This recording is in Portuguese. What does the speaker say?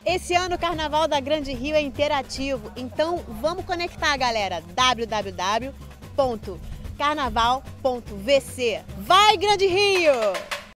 Esse ano o Carnaval da Grande Rio é interativo, então vamos conectar, galera. www.carnaval.vc. Vai, Grande Rio!